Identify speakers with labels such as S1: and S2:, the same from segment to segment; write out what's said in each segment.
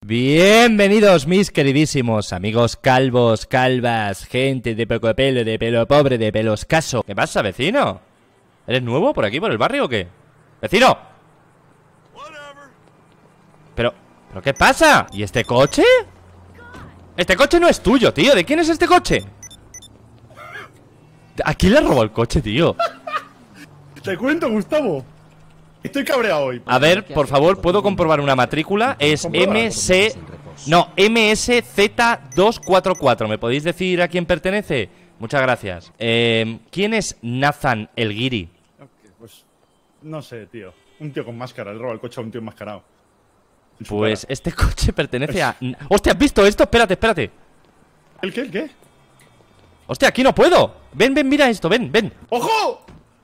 S1: Bienvenidos mis queridísimos amigos calvos, calvas, gente de poco pelo, de pelo pobre, de pelo escaso. ¿Qué pasa, vecino? ¿Eres nuevo por aquí, por el barrio o qué? ¡Vecino! ¿Pero qué pasa? ¿Y este coche? Este coche no es tuyo, tío. ¿De quién es este coche? ¿A quién le robó el coche, tío?
S2: Te cuento, Gustavo. Estoy cabreado hoy.
S1: A ver, por favor, ¿puedo comprobar una matrícula? Es MSZ244. ¿Me podéis decir a quién pertenece? Muchas gracias. ¿Quién es Nathan el Guiri?
S2: Pues no sé, tío. Un tío con máscara. Le roba el coche a un tío enmascarado.
S1: Pues este coche pertenece a... ¡Hostia, has visto esto! Espérate, espérate.
S2: ¿El qué? ¿El qué?
S1: ¡Hostia, aquí no puedo! Ven, ven, mira esto, ven, ven.
S2: ¡Ojo!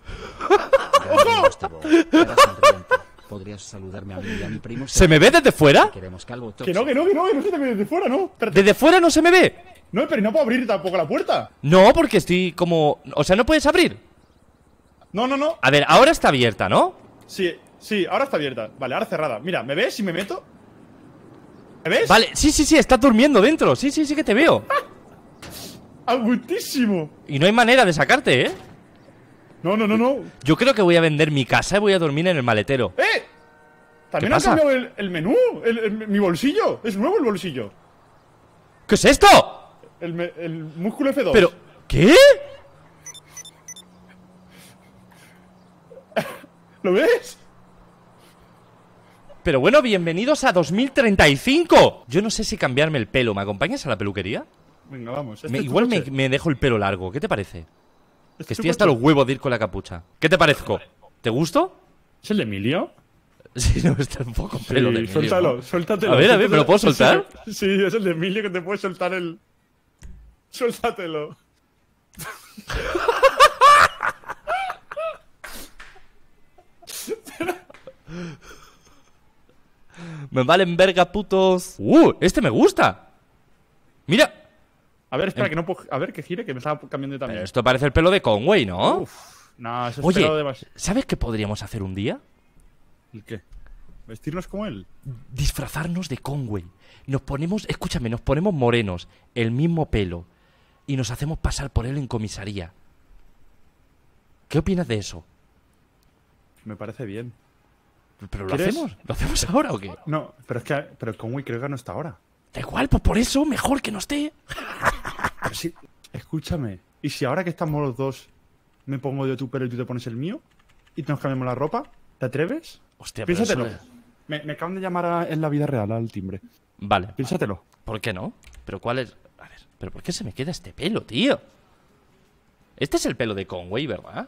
S3: Podrías saludarme a mí y a mi primo.
S1: ¿Se me ve desde fuera?
S2: Que no se te ve desde fuera, ¿no? Espérate.
S1: ¿Desde fuera no se me ve?
S2: No, pero no puedo abrir tampoco la puerta.
S1: No, porque estoy como... O sea, ¿no puedes abrir?
S2: No.
S1: A ver, ahora está abierta, ¿no?
S2: Sí, ahora está abierta. Vale, ahora cerrada. Mira, ¿me ves si me meto? ¿Me ves?
S1: Vale, sí, estás durmiendo dentro. Sí que te veo.
S2: ¡Agustísimo!
S1: Y no hay manera de sacarte, ¿eh?
S2: No.
S1: Yo creo que voy a vender mi casa y voy a dormir en el maletero.
S2: También
S1: ¿Qué
S2: han
S1: pasa?
S2: cambiado el menú, mi bolsillo. Es nuevo el bolsillo.
S1: ¿Qué es esto?
S2: El músculo F2.
S1: Pero... ¿Qué?
S2: ¿Lo ves?
S1: Pero bueno, bienvenidos a 2035. Yo no sé si cambiarme el pelo. ¿Me acompañas a la peluquería?
S2: Venga, vamos.
S1: Igual me dejo el pelo largo. ¿Qué te parece?
S2: Que
S1: Que estoy hasta los huevos de ir con la capucha. ¿Qué te parezco? ¿Te gusto?
S2: ¿Es el de Emilio?
S1: Sí, no, está un poco pelo de Emilio,
S2: suéltalo,
S1: ¿no?
S2: suéltatelo.
S1: A ver, ¿me lo puedo soltar?
S2: Sí, es el de Emilio que te puede soltar el... Suéltatelo.
S1: Me valen verga, putos. Este me gusta. Mira.
S2: A ver, espera, que no puedo... A ver, que gire, que me estaba cambiando también.
S1: Pero esto parece el pelo de Conway, ¿no?
S2: Uf, no, eso es
S1: Oye,
S2: pelo de...
S1: ¿sabes qué podríamos hacer un día?
S2: ¿El qué? ¿Vestirnos como él?
S1: Disfrazarnos de Conway. Nos ponemos, escúchame, nos ponemos morenos, el mismo pelo, y nos hacemos pasar por él en comisaría. ¿Qué opinas de eso?
S2: Me parece bien.
S1: ¿Pero lo
S2: ¿Quieres?
S1: hacemos? ¿Lo hacemos ahora o qué?
S2: No, pero es que... Pero Conway creo que no está ahora.
S1: Da igual, pues por eso, mejor que no esté.
S2: Pero sí, escúchame. ¿Y si ahora que estamos los dos me pongo yo tu pelo y tú te pones el mío? ¿Y nos cambiamos la ropa? ¿Te atreves?
S1: Hostia, pero
S2: Piénsatelo.
S1: eso
S2: Me acaban de llamar en la vida real al timbre.
S1: Vale.
S2: Piénsatelo.
S1: ¿Por qué no? ¿Pero cuál es? A ver, ¿pero por qué se me queda este pelo, tío? Este es el pelo de Conway, ¿verdad?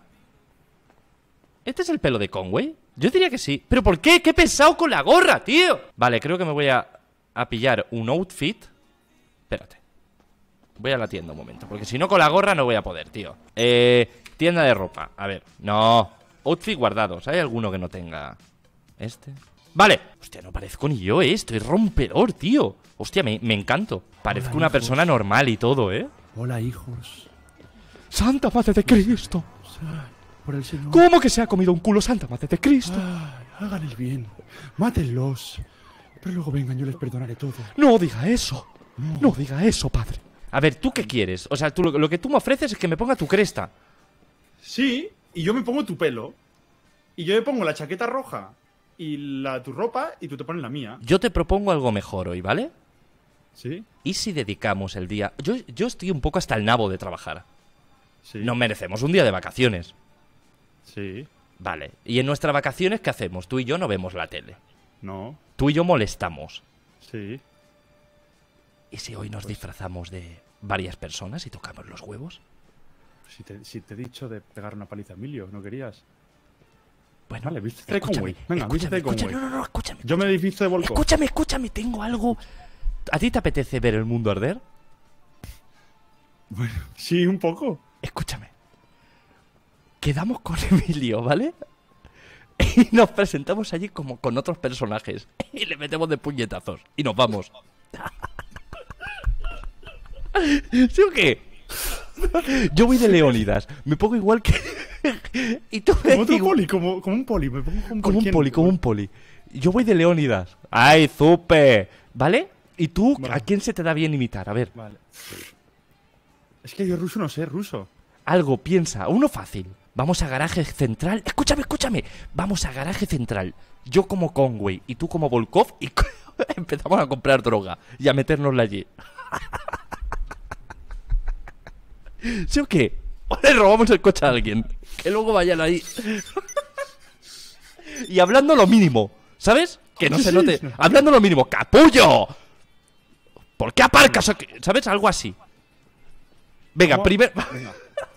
S1: ¿Este es el pelo de Conway? Yo diría que sí. ¿Pero por qué? ¡Qué pesado con la gorra, tío! Vale, creo que me voy a pillar un outfit. Espérate. Voy a la tienda un momento, porque si no con la gorra no voy a poder, tío. Tienda de ropa. A ver, no. Outfit guardados. ¿Hay alguno que no tenga este? Vale. Hostia, no parezco ni yo, Estoy rompedor, tío. Hostia, me encanto. Parezco
S2: Hola,
S1: una
S2: hijos.
S1: persona normal y todo,
S2: Hola, hijos.
S1: ¡Santa Madre de Cristo!
S2: Por el Señor.
S1: ¿Cómo que se ha comido un culo Santa Madre de Cristo?
S2: Hagan el bien. Mátenlos. Pero luego vengan, yo les perdonaré todo.
S1: No diga eso. No diga eso, padre. A ver, ¿tú qué quieres? O sea, tú, lo que tú me ofreces es que me ponga tu cresta.
S2: Sí, y yo me pongo tu pelo. Y yo me pongo la chaqueta roja y tu ropa y tú te pones la mía.
S1: Yo te propongo algo mejor hoy, ¿vale?
S2: ¿Sí?
S1: ¿Y si dedicamos el día? Yo estoy un poco hasta el nabo de trabajar.
S2: Sí.
S1: Nos merecemos un día de vacaciones.
S2: Sí.
S1: Vale. ¿Y en nuestras vacaciones qué hacemos? Tú y yo no vemos la tele.
S2: No.
S1: Tú y yo molestamos.
S2: Sí.
S1: ¿Y si hoy nos disfrazamos de varias personas y tocamos los huevos?
S2: Si te he dicho de pegar una paliza a Emilio, ¿no querías?
S1: Bueno,
S2: Vale, vístete de Conway. Venga, vístete de Conway.
S1: No, escúchame.
S2: Yo me visto de Volco.
S1: Escúchame, tengo algo. ¿A ti te apetece ver el mundo arder?
S2: Bueno, sí, un poco.
S1: Escúchame. Quedamos con Emilio, ¿vale? Y nos presentamos allí como con otros personajes. Y le metemos de puñetazos. Y nos vamos. ¿Sí o qué? Yo voy de Leónidas. Me pongo igual que... Y tú
S2: Como otro
S1: igual-
S2: poli, como un poli. Me pongo
S1: Como un
S2: ¿quién?
S1: poli, como un poli. Yo voy de Leónidas. ¡Ay, Zupe! ¿vale? Y tú,
S2: Vale.
S1: ¿a quién se te da bien imitar? A ver,
S2: Vale. Es que yo ruso no sé, ruso.
S1: algo, piensa, uno fácil. Vamos a garaje central. Escúchame, escúchame. Vamos a garaje central. Yo como Conway y tú como Volkov y empezamos a comprar droga y a metérnosla allí. ¿Sí o qué? O le robamos el coche a alguien. Que luego vayan ahí. Y hablando lo mínimo, ¿sabes? Que no
S2: Sí,
S1: se
S2: sí.
S1: note. Hablando lo mínimo. ¡Capullo! ¿Por qué aparcas? ¿Sabes? Algo así. Venga,
S2: ¿Cómo?
S1: primero.
S2: Venga,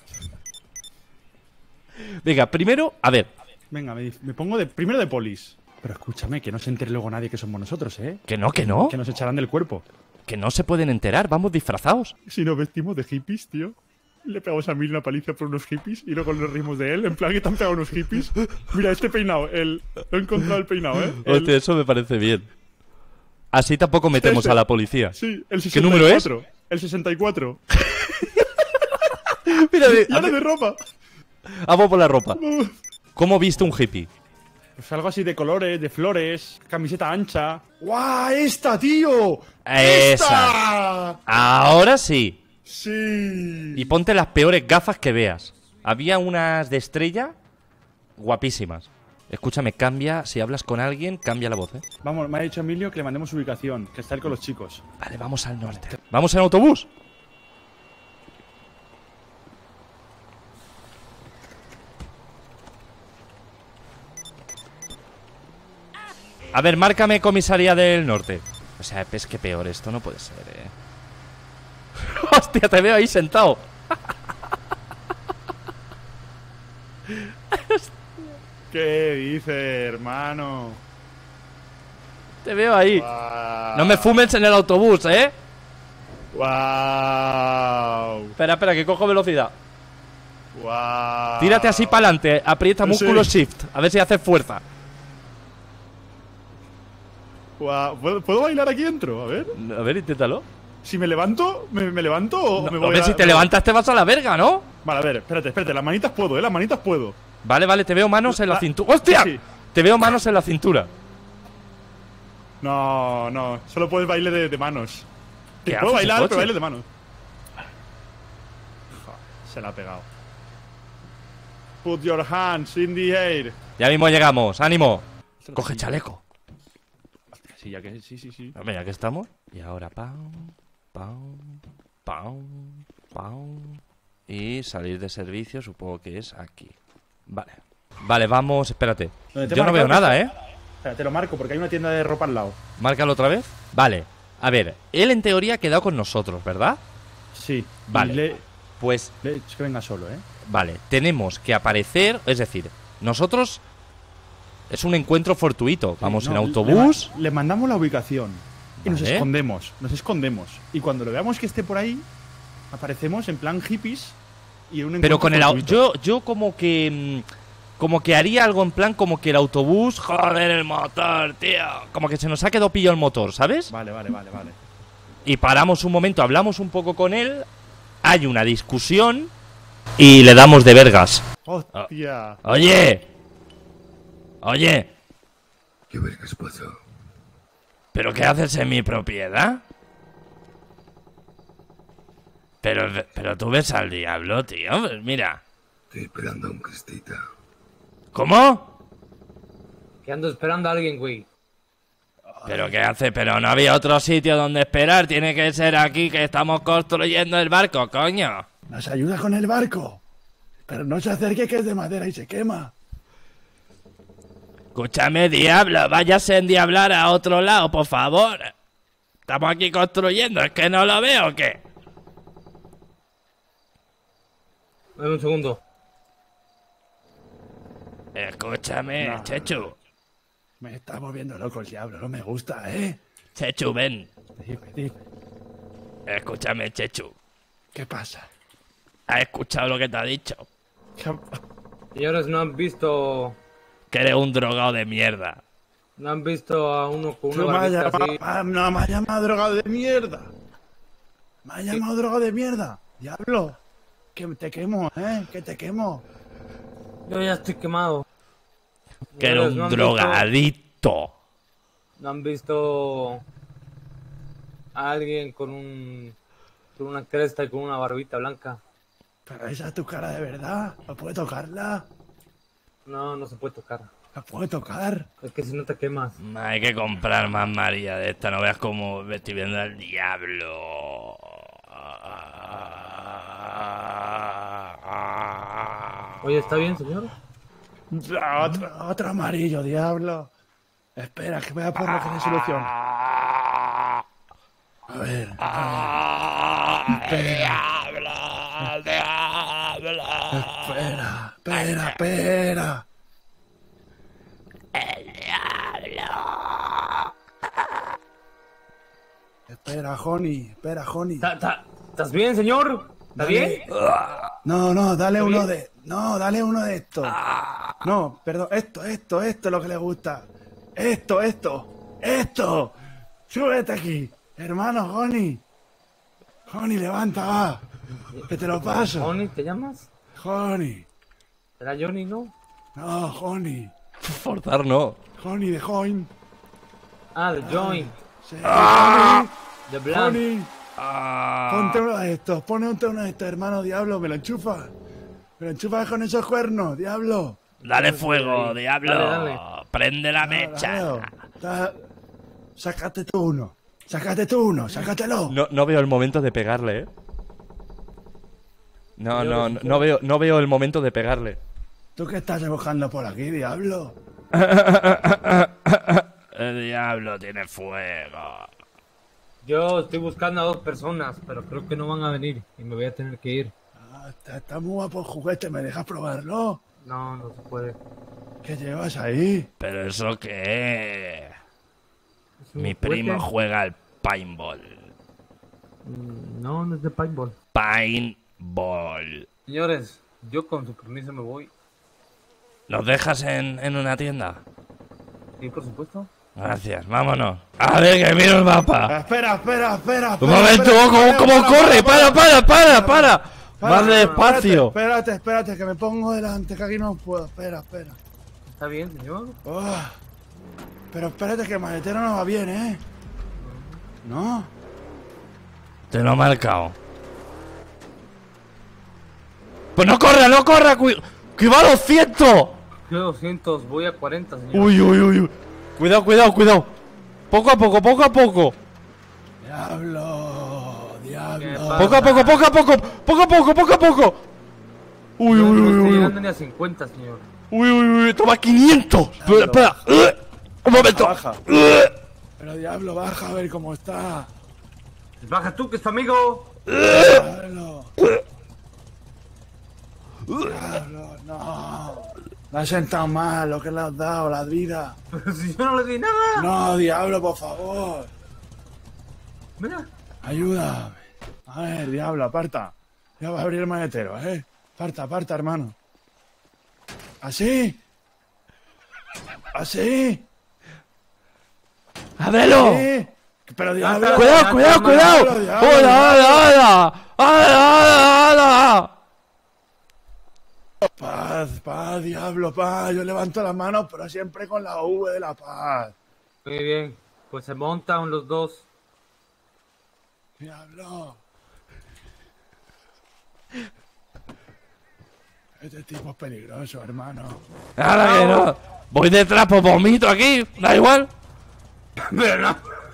S1: Venga, primero, a ver.
S2: venga, me pongo primero de polis. Pero escúchame, que no se entere luego nadie que somos nosotros, ¿eh?
S1: Que no, que no.
S2: Que nos echarán del cuerpo.
S1: Que no se pueden enterar, vamos disfrazados.
S2: Si nos vestimos de hippies, tío. Le pegamos a Mil una paliza por unos hippies y luego nos rimos de él. En plan, que te han pegado unos hippies. Mira, este peinado, lo he encontrado el peinado, ¿eh?
S1: Hostia, eso me parece bien. Así tampoco metemos
S2: Ese.
S1: a la policía.
S2: Sí, el 64.
S1: ¿Qué número es?
S2: El 64.
S1: Mira,
S2: Y ahora de ropa.
S1: vamos por la ropa. ¿Cómo viste un hippie?
S2: Pues algo así de colores, de flores, camiseta ancha. ¡Guau! ¡Esta, tío!
S1: Esa.
S2: ¡Esta!
S1: Ahora sí.
S2: Sí.
S1: Y ponte las peores gafas que veas. Había unas de estrella guapísimas. Escúchame, cambia, si hablas con alguien, cambia la voz, ¿eh?
S2: Vamos, me ha dicho Emilio que le mandemos ubicación, que está él con los chicos.
S1: Vale, vamos al norte. ¿Vamos en autobús? A ver, márcame comisaría del norte. O sea, es que peor, esto no puede ser, Hostia, te veo ahí sentado.
S2: ¿Qué dice, hermano?
S1: Te veo ahí.
S2: Guau.
S1: No me fumes en el autobús, ¿eh?
S2: ¡Wow!
S1: Espera, espera, que cojo velocidad.
S2: ¡Wow!
S1: Tírate así para adelante, aprieta
S2: Sí.
S1: músculo shift, a ver si haces fuerza.
S2: Guau. ¿Puedo bailar aquí dentro? A ver.
S1: A ver, inténtalo.
S2: Si me levanto, ¿me levanto o me
S1: A
S2: voy
S1: ver,
S2: a...?
S1: si te levantas te vas a la verga, ¿no?
S2: Vale, a ver, espérate. Las manitas puedo, ¿eh? Las manitas puedo.
S1: Vale, vale, te veo manos en la
S2: Ah,
S1: cintura. ¡Hostia!
S2: sí.
S1: Te veo manos en la cintura.
S2: No. Solo puedes baile de manos.
S1: ¿Qué
S2: Puedo
S1: haces,
S2: bailar,
S1: coche?
S2: pero baile de manos. Jo, se la ha pegado. Put your hands in the air.
S1: Ya mismo llegamos, ánimo. Coge chaleco.
S2: Sí, ya que sí.
S1: Hombre, ya que estamos. Y ahora, pam, pam, pam, pam. Y salir de servicio, supongo que es aquí. Vale. Vale, vamos, espérate.
S2: ¿Dónde te
S1: Yo no
S2: marca
S1: veo
S2: el
S1: nada,
S2: coche?
S1: ¿eh?
S2: Espera, te lo marco porque hay una tienda de ropa al lado.
S1: Márcalo otra vez. Vale. A ver, él en teoría ha quedado con nosotros, ¿verdad?
S2: Sí.
S1: Vale. Pues,
S2: Es que venga solo, ¿eh?
S1: vale, tenemos que aparecer, es decir, nosotros es un encuentro fortuito. Vamos
S2: No,
S1: en autobús.
S2: Le mandamos la ubicación. Y nos
S1: Vale.
S2: escondemos. Y cuando lo veamos que esté por ahí, aparecemos en plan hippies y un
S1: Pero
S2: encuentro
S1: con el
S2: fortuito.
S1: yo como que haría algo en plan como que el autobús, joder, el motor, tío, como que se nos ha quedado pillo el motor, ¿sabes?
S2: Vale.
S1: Y paramos un momento, hablamos un poco con él, hay una discusión y le damos de vergas.
S2: ¡Hostia!
S1: Oye,
S4: ¿Qué vergas pasó?
S1: ¿pero qué haces en mi propiedad? Pero tú ves al diablo, tío, mira.
S4: Estoy esperando a un cristita.
S1: ¿Cómo?
S5: Que ando esperando a alguien, güey.
S1: ¿Pero qué hace? Pero no había otro sitio donde esperar. Tiene que ser aquí que estamos construyendo el barco, coño.
S2: ¡Nos ayuda con el barco! Pero no se acerque que es de madera y se quema.
S1: Escúchame, diablo. Váyase a endiablar a otro lado, por favor. Estamos aquí construyendo. ¿Es que no lo veo o qué?
S5: Dame un segundo.
S1: Escúchame,
S2: No.
S1: Chechu.
S2: Me está moviendo loco el diablo, no me gusta, ¿eh?
S1: Chechu, ven.
S2: Dime,
S1: Escúchame, Chechu.
S2: ¿qué pasa?
S1: ¿Has escuchado lo que te ha dicho?
S5: Señores, no han visto
S1: Que eres un drogado de mierda.
S5: a uno con una
S2: No me ha
S5: barbita así.
S2: llamado, no me ha llamado drogado de mierda. Me ha llamado drogado de mierda. Diablo. Que te quemo, que te quemo.
S5: Yo ya estoy quemado.
S1: Que eres
S5: Señores,
S1: un drogadicto.
S5: No han visto a alguien con una cresta y con una barbita blanca.
S2: Pero esa es tu cara de verdad. ¿No puedo tocarla?
S5: No, no se puede tocar.
S2: ¿La puedo tocar?
S5: Es que si no te quemas.
S1: Hay que comprar más María de esta. No veas cómo me estoy viendo al diablo.
S5: Oye, ¿está bien, señor?
S2: Otro amarillo, diablo. Espera, que voy a poner que de solución. A ver. Espera. Espera, Honey.
S5: ¿Estás bien, señor? ¿Está bien?
S2: No, dale
S5: ¿Está
S2: uno
S5: bien?
S2: de. No, dale uno de estos. No, perdón, esto es lo que le gusta. Esto. Súbete aquí. Hermano, Honey. Honey, levanta, va. Que te lo paso.
S5: ¿Johnny te llamas?
S2: Honey.
S5: ¿Era Johnny, no?
S2: No, Honey.
S1: Forzar no.
S2: Honey de Join.
S5: Ah, de Joint.
S2: Sí, Honey.
S5: De Blanc.
S2: Honey. Ponte uno de estos, hermano, diablo. Me lo enchufas con esos cuernos, diablo.
S1: Dale fuego, diablo.
S5: Dale.
S1: Prende la mecha.
S2: Sácate tú uno. Sácatelo.
S1: No veo el momento de pegarle, No veo el momento de pegarle.
S2: ¿Tú qué estás buscando por aquí, diablo?
S1: El diablo tiene fuego.
S5: Yo estoy buscando a 2 personas, pero creo que no van a venir y me voy a tener que ir.
S2: Está muy guapo el juguete, ¿me dejas probarlo?
S5: No, no se puede.
S2: ¿Qué llevas ahí?
S1: ¿Pero eso qué es?
S5: ¿Es un
S1: Mi
S5: juguete?
S1: primo juega al paintball.
S5: No, no es de paintball.
S1: Paintball.
S5: Señores, yo con su permiso me voy.
S1: ¿Nos dejas en una tienda?
S5: Sí, por supuesto.
S1: Gracias, vámonos. A ver, que miro el mapa.
S2: Espera.
S1: Un momento, ¿cómo corre? Para. Más despacio.
S2: Espérate, que me pongo delante, que aquí no puedo. Espera.
S5: ¿Está bien, señor?
S2: Pero espérate, que el maletero no va bien, ¿eh? ¿No?
S1: Te lo he marcado. Pues no corra, que va a 200.
S5: Yo 200, voy a 40, señor.
S1: Uy. Cuidado. Poco a poco.
S2: Diablo.
S1: Poco a poco.
S5: No estoy
S1: Uy.
S5: llegando ni a 50, señor.
S1: Uy, toma 500. Espera. Un momento.
S2: Baja. Pero diablo, baja a ver cómo está.
S5: Baja tú, que es tu amigo.
S2: Diablo, no. Me ha sentado mal lo que le has dado, la vida.
S5: Pero si yo no le di nada.
S2: No, diablo, por favor.
S5: Mira.
S2: Ayúdame. A ver, diablo, aparta. Ya va a abrir el maletero, ¿eh? Aparta, hermano. ¿Así?
S1: ¡Ábrelo!
S2: ¿Sí? Pero diablo.
S1: Cuidado. ¡Hola!
S2: Paz, diablo, paz. Yo levanto las manos, pero siempre con la V de la paz.
S5: Muy bien. Pues se montan los dos.
S2: Diablo. Este tipo es peligroso, hermano.
S1: Ahora que no. Voy detrás, pues vomito aquí. Da igual.
S5: Pero no.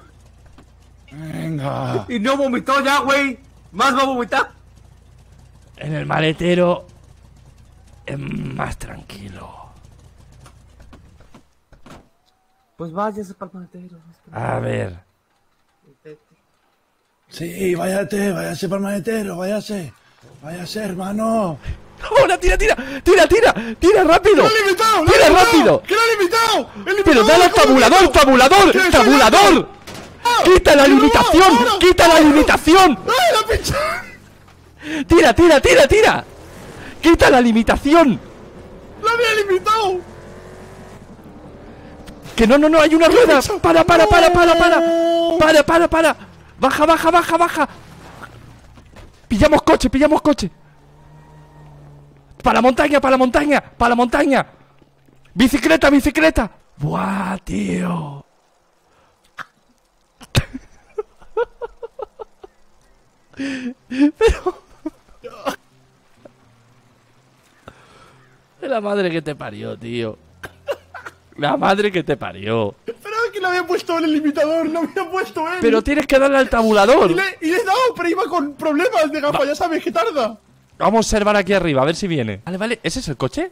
S2: Venga.
S5: Y no vomitó ya, güey. Más va a vomitar.
S1: En el maletero es más tranquilo.
S5: Pues váyase para el maletero.
S1: A ver.
S2: Sí, váyase para el maletero, váyase, hermano.
S1: ¡Ahora, tira! ¡Tira rápido!
S2: ¡Lo he limitado!
S1: ¡Tira rápido!
S2: ¡Que lo he limitado!
S1: ¡Pero dale al tabulador! ¡Quita la limitación!
S2: ¡Ay, la pincha!
S1: ¡Tira! ¡Quita la limitación!
S2: ¡Lo había limitado!
S1: ¡Que no! ¡Hay una rueda! ¡Para! ¡Baja! Pillamos coche. ¡Para la montaña! ¡Bicicleta! ¡Buah, tío! La madre que te parió, tío. La madre que te parió.
S2: Pero que lo había puesto en el limitador, lo había puesto él.
S1: Pero tienes que darle al tabulador.
S2: Y le he dado, pero iba con problemas de gafa, ya sabes que tarda.
S1: Vamos a observar aquí arriba, a ver si viene. Vale, vale, ¿ese es el coche?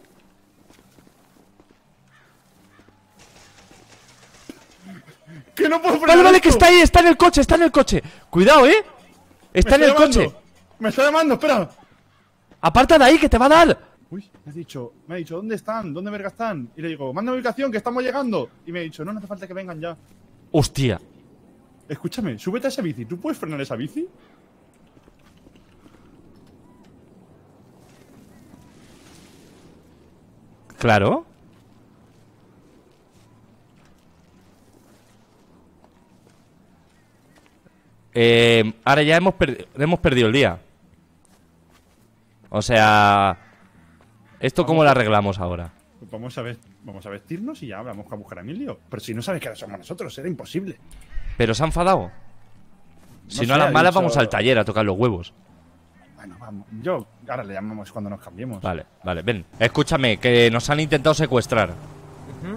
S2: Que no puedo frenar.
S1: Vale, vale, que
S2: esto.
S1: está ahí, está en el coche, está en el coche. Cuidado, Está en
S2: Me
S1: el
S2: está
S1: coche.
S2: llamando. Me está llamando, espera.
S1: Aparta de ahí, que te va a dar.
S2: Uy, me ha dicho, ¿dónde están? ¿Dónde verga están? Y le digo, manda ubicación, que estamos llegando. Y me ha dicho, no hace falta que vengan ya.
S1: Hostia.
S2: Escúchame, súbete a esa bici. ¿Tú puedes frenar esa bici?
S1: Claro. Ahora ya hemos perdido el día. O sea, ¿esto cómo lo arreglamos ahora?
S2: Pues vamos a vestirnos y ya vamos a buscar a Emilio. Pero si no sabes que ahora somos nosotros, era imposible.
S1: ¿Pero se ha enfadado? Si no,
S2: sé,
S1: a las
S2: ha
S1: malas
S2: dicho-
S1: vamos al taller a tocar los huevos.
S2: Bueno, vamos. Yo ahora le llamamos cuando nos cambiemos.
S1: Vale, vale, ven. Escúchame, que nos han intentado secuestrar.
S5: Ujú.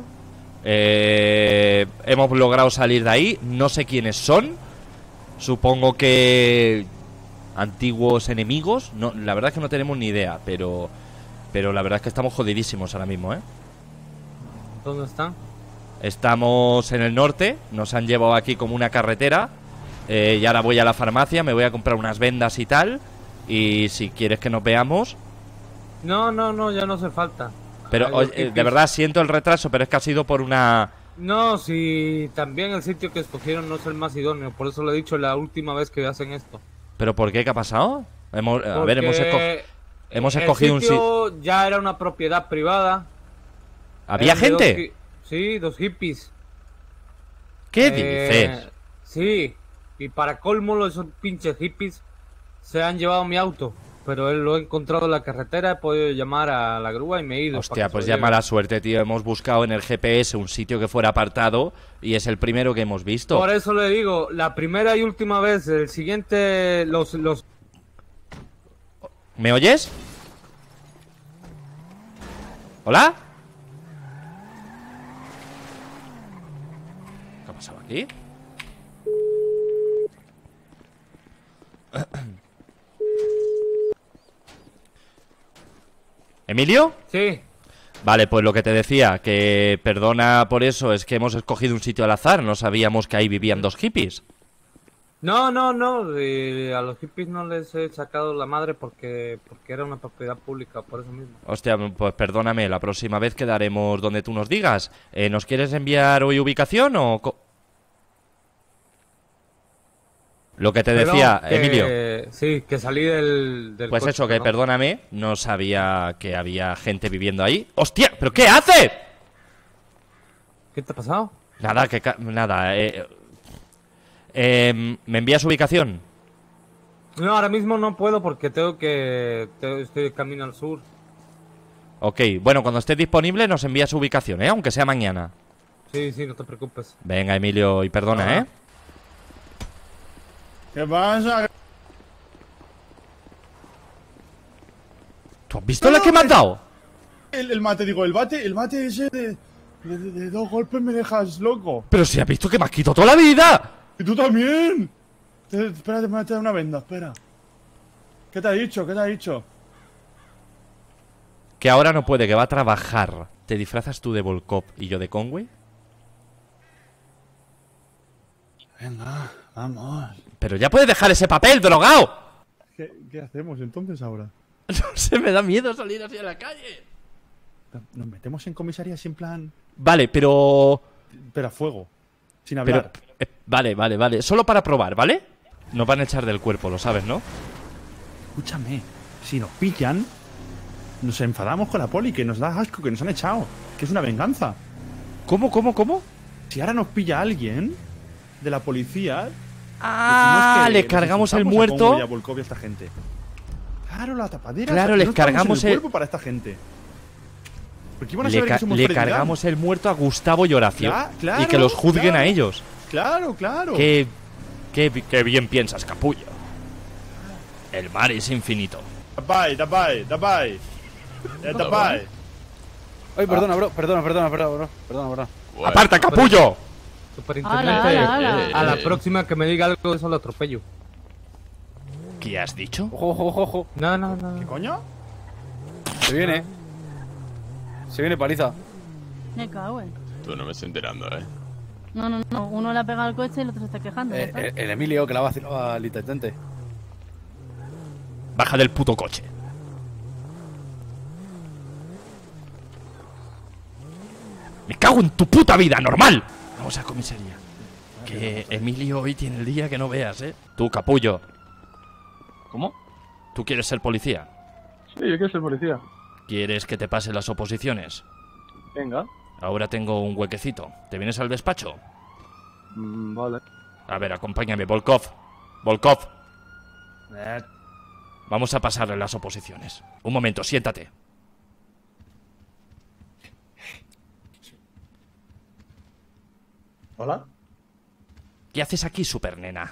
S1: Hemos logrado salir de ahí. No sé quiénes son. Supongo que antiguos enemigos. No, la verdad es que no tenemos ni idea, pero la verdad es que estamos jodidísimos ahora mismo, ¿eh?
S5: ¿Dónde están?
S1: Estamos en el norte. Nos han llevado aquí como una carretera. Y ahora voy a la farmacia, me voy a comprar unas vendas y tal. Y si quieres que nos veamos.
S5: No, ya no hace falta.
S1: Pero
S5: Ay, los
S1: oye, de
S5: hippies.
S1: verdad siento el retraso, pero es que ha sido por una...
S5: No, si también el sitio que escogieron no es el más idóneo. Por eso lo he dicho la última vez que hacen esto.
S1: ¿Pero por qué? ¿Qué ha pasado? A ver,
S5: Porque
S1: hemos
S5: el
S1: escogido un sitio...
S5: sitio ya era una propiedad privada.
S1: ¿Había
S5: Eran de
S1: gente?
S5: Sí, dos hippies.
S1: ¿Qué dices?
S5: Sí, y para colmo esos pinches hippies se han llevado mi auto. Pero él lo he encontrado en la carretera, he podido llamar a la grúa y me he ido.
S1: Hostia,
S5: para que
S1: pues
S5: se
S1: ya
S5: lo
S1: mala
S5: lleven.
S1: suerte, tío. Hemos buscado en el GPS un sitio que fuera apartado y es el primero que hemos visto.
S5: Por eso le digo, la primera y última vez, el siguiente, los
S1: ¿Me oyes? ¿Hola? ¿Qué ha pasado aquí? ¿Emilio?
S5: Sí,
S1: Vale, pues lo que te decía, que perdona por eso, es que hemos escogido un sitio al azar, no sabíamos que ahí vivían dos hippies.
S5: no, a los hippies no les he sacado la madre porque era una propiedad pública, por eso mismo.
S1: Hostia, pues perdóname, la próxima vez quedaremos donde tú nos digas. ¿Nos quieres enviar hoy ubicación o...? Lo que te decía,
S5: Perdón, que-
S1: Emilio.
S5: Sí, que salí del
S1: Pues
S5: coche,
S1: eso, que
S5: ¿no?
S1: perdóname, no sabía que había gente viviendo ahí. ¡Hostia! ¿Pero qué hace?
S5: ¿Qué te ha pasado?
S1: Nada, nada. ¿Me envías ubicación?
S5: No, ahora mismo no puedo porque estoy de camino al sur.
S1: Ok, bueno, cuando estés disponible nos envías ubicación, ¿eh? Aunque sea mañana.
S5: Sí, no te preocupes.
S1: Venga, Emilio, y perdona, ¿eh?
S2: ¿Qué pasa?
S1: ¿Tú has visto la que me has dado?
S2: El mate, digo, el bate ese de dos golpes me dejas loco.
S1: Pero si has visto que me has quitado toda la vida.
S2: ¡Y tú también! Espérate, me voy a dar una venda, espera. ¿Qué te ha dicho? ¿Qué te ha dicho?
S1: Que ahora no puede, que va a trabajar. ¿Te disfrazas tú de Volkov y yo de Conway?
S2: Venga, vamos.
S1: Pero ya puedes dejar ese papel, drogado.
S2: ¿Qué hacemos entonces ahora?
S1: No sé, me da miedo salir así a la calle.
S2: Nos metemos en comisaría sin plan.
S1: Vale, pero...
S2: Pero a fuego. Sin
S1: pero
S2: hablar.
S1: vale. Solo para probar, ¿vale? Nos van a echar del cuerpo, lo sabes, ¿no?
S2: Escúchame, si nos pillan, nos enfadamos con la poli, que nos da asco, que nos han echado. Que es una venganza.
S1: ¿Cómo?
S2: Si ahora nos pilla alguien de la policía.
S1: Ah,
S2: decimos que
S1: le cargamos el
S2: insultamos a
S1: muerto.
S2: Congo y a Volkov y a esta gente. Claro, la tapadera.
S1: Claro,
S2: no
S1: les
S2: estamos
S1: cargamos
S2: en el
S1: el-
S2: cuerpo para esta gente. Porque iban a saber que somos
S1: Le
S2: Freddy Lam.
S1: cargamos el muerto a Gustavo y Horacio.
S2: Claro,
S1: y que los juzguen
S2: claro.
S1: a ellos.
S2: Claro.
S1: Qué bien piensas, capullo. El mar es infinito.
S2: Dabai. Dabai.
S6: Ay, perdona, bro. Perdona.
S1: ¡Aparta, capullo!
S5: Superintendente,
S7: Ala.
S5: a la próxima que me diga algo de eso lo atropello.
S1: ¿Qué has dicho?
S6: Ojo.
S5: No.
S2: ¿Qué coño?
S6: Se viene paliza.
S7: Me cago en.
S8: Tú no me estoy enterando,
S7: No. Uno le ha pegado al coche y el otro se está quejando. ya está.
S6: El Emilio que la vacilaba al intendente.
S1: Baja del puto coche. Me cago en tu puta vida, normal. Vamos a comisaría. Que Emilio hoy tiene el día que no veas, ¿eh? Tú, capullo.
S9: ¿Cómo?
S1: ¿Tú quieres ser policía?
S9: Sí, yo quiero ser policía.
S1: ¿Quieres que te pase las oposiciones?
S9: Venga.
S1: Ahora tengo un huequecito. ¿Te vienes al despacho?
S9: Vale.
S1: A ver, acompáñame, Volkov. Volkov. Vamos a pasarle las oposiciones. Un momento, siéntate.
S10: ¿Hola?
S1: ¿Qué haces aquí, supernena?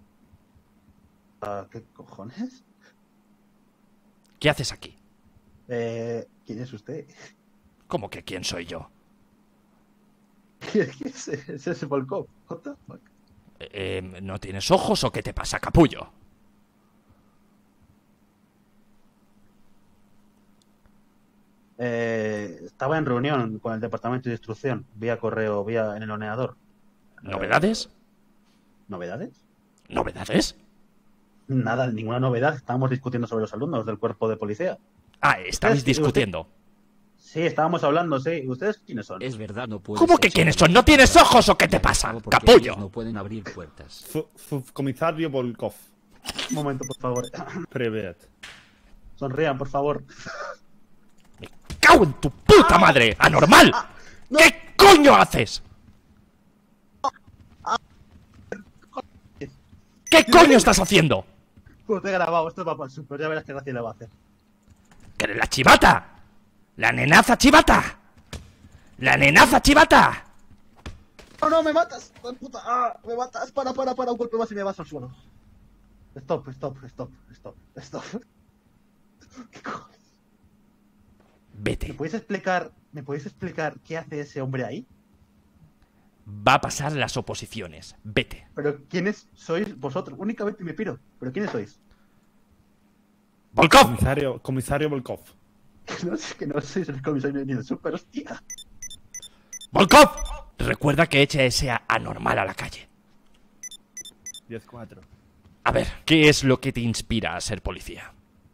S10: ¿Qué cojones?
S1: ¿Qué haces aquí?
S10: ¿Quién es usted?
S1: ¿Cómo que quién soy yo?
S10: ¿Quién es ese Volkov? What the fuck?
S1: ¿No tienes ojos o qué te pasa, capullo?
S10: Estaba en reunión con el departamento de instrucción, vía correo, vía en el ordenador.
S1: ¿Novedades?
S10: ¿Novedades?
S1: ¿Novedades?
S10: Nada, ninguna novedad. Estábamos discutiendo sobre los alumnos del cuerpo de policía.
S1: Ah, estabais discutiendo.
S10: Sí, estábamos hablando, sí. ¿Ustedes quiénes son?
S3: Es verdad, no puedes.
S1: ¿Cómo que quiénes son? ¿No tienes ojos o qué te pasa,
S3: Porque
S1: capullo?
S3: ellos no pueden abrir puertas.
S2: Subcomisario Volkov.
S10: Un momento, por favor.
S2: Privet.
S10: Sonrían, por favor.
S1: ¡Cago en tu puta madre! ¡Anormal! ¿Qué coño haces? ¿Qué coño estás haciendo?
S10: Pues te he grabado, esto va para el super, ya verás qué gracia le va a hacer.
S1: ¡Que eres la chivata! ¡La nenaza chivata! ¡La nenaza chivata!
S10: No, me matas, hijo de puta. Me matas, para, un golpe más y me vas al suelo. Stop. ¿Qué cojones?
S1: Vete.
S10: ¿Me podéis explicar qué hace ese hombre ahí?
S1: Va a pasar las oposiciones. Vete.
S10: Pero ¿quiénes sois vosotros? Únicamente me piro. ¿Pero quiénes sois?
S1: ¡Volkov!
S2: Comisario Volkov.
S10: Que no sois el comisario ni el super, hostia.
S1: ¡Volkov! Recuerda que echa ese anormal a la calle.
S2: 10-4.
S1: A ver, ¿qué es lo que te inspira a ser policía?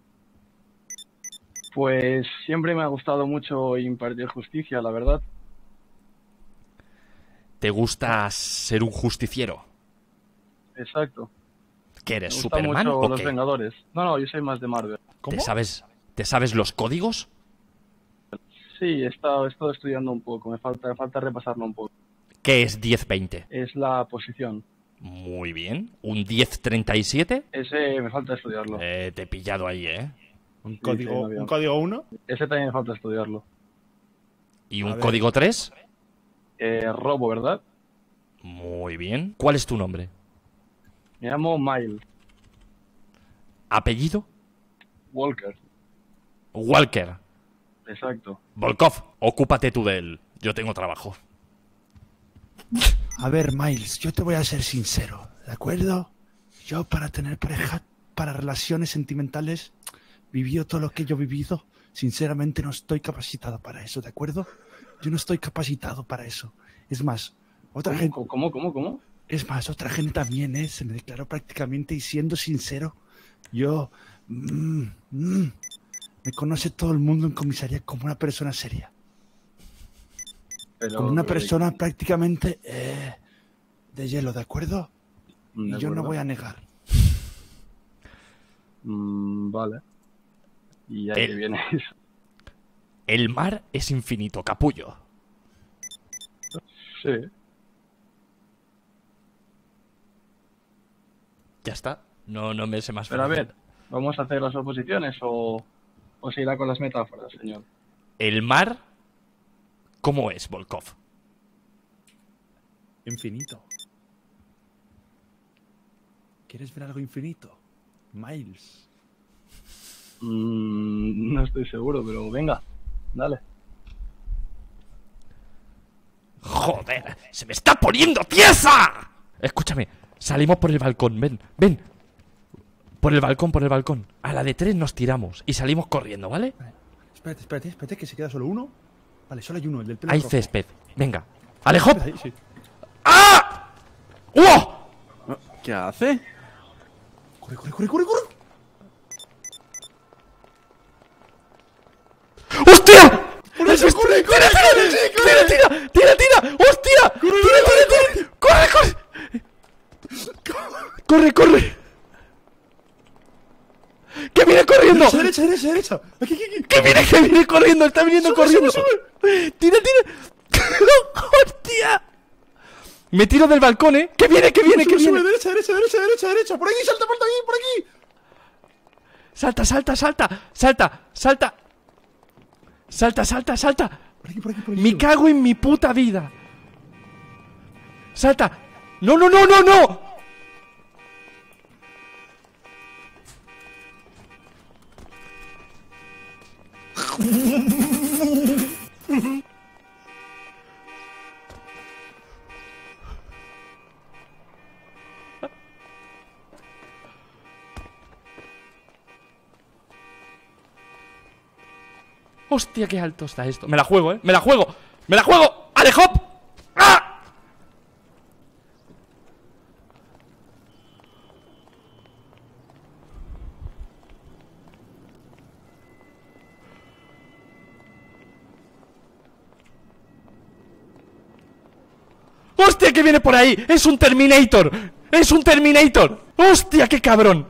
S9: Pues siempre me ha gustado mucho impartir justicia, la verdad.
S1: ¿Te gusta ser un justiciero?
S9: Exacto.
S1: ¿Qué
S9: Me
S1: eres,
S9: gustan
S1: Superman
S9: mucho
S1: o
S9: los
S1: qué?
S9: Vengadores. No, yo soy más de Marvel.
S1: ¿Te sabes los códigos?
S9: Sí, he estado estudiando un poco. Me falta repasarlo un poco.
S1: ¿Qué es 10-20?
S9: Es la posición.
S1: Muy bien. ¿Un 10-37?
S9: Ese me falta estudiarlo.
S1: Te he pillado ahí, ¿eh?
S2: ¿Un
S9: Sí,
S2: código,
S9: sí, no
S2: un código 1?
S9: Ese también me falta estudiarlo.
S1: ¿Y
S2: A
S1: un
S2: ver.
S1: código 3?
S9: Robo, ¿verdad?
S1: Muy bien. ¿Cuál es tu nombre?
S9: Me llamo Miles
S1: ¿Apellido?
S9: Walker.
S1: Walker.
S9: Exacto.
S1: Volkov, ocúpate tú de él. Yo tengo trabajo.
S11: A ver, Miles, yo te voy a ser sincero, ¿de acuerdo? Yo para tener pareja, para relaciones sentimentales, vivido todo lo que yo he vivido, sinceramente no estoy capacitado para eso, ¿de acuerdo? Yo no estoy capacitado para eso. Es más, otra gente...
S9: ¿Cómo?
S11: Es más, otra gente también, se me declaró prácticamente y siendo sincero, yo... me conoce todo el mundo en comisaría como una persona seria.
S9: Pero,
S11: Como una persona prácticamente de hielo, ¿de acuerdo?
S9: De
S11: Y yo
S9: acuerdo.
S11: no voy a negar.
S9: Vale. ¿Y a qué viene eso?
S1: El mar es infinito, capullo.
S9: Sí.
S1: Ya está. No me sé más.
S9: Pero a
S1: fácil.
S9: ver, ¿vamos a hacer las oposiciones o se irá con las metáforas, señor?
S1: El mar, ¿cómo es, Volkov?
S2: Infinito.
S11: ¿Quieres ver algo infinito? Miles.
S9: No estoy seguro, pero venga, dale.
S1: ¡Joder! ¡Se me está poniendo tiesa! Escúchame, salimos por el balcón, ven, ven. Por el balcón. A la de 3 nos tiramos y salimos corriendo, ¿vale?
S11: Espérate, que se queda solo uno. Vale, solo hay uno, el del pelo
S1: Hay
S11: rojo.
S1: césped. Venga. ¡Alejo!
S11: Ahí, sí.
S1: ¡Ah! ¡Wow!
S6: ¿Qué hace?
S11: Corre.
S1: ¡Hostia! ¡Tira! ¡Hostia! ¡Tira! ¡Corre! ¡Que viene corriendo!
S11: Derecha. Aquí.
S1: ¡Que viene corriendo! ¡Está viniendo corriendo! ¡Tira! ¡Hostia! Me tiro del balcón, ¿eh? ¡Que viene!
S11: Sube, derecha. Por aquí, salta por aquí.
S1: ¡Salta!
S11: Por aquí.
S1: Me cago en mi puta vida. ¡Salta! ¡No! Hostia, qué alto está esto. Me la juego, ¿eh? ¡Me la juego! ¡Alejo! ¡Ah! ¡Hostia, que viene por ahí! ¡Es un Terminator! ¡Hostia, qué cabrón!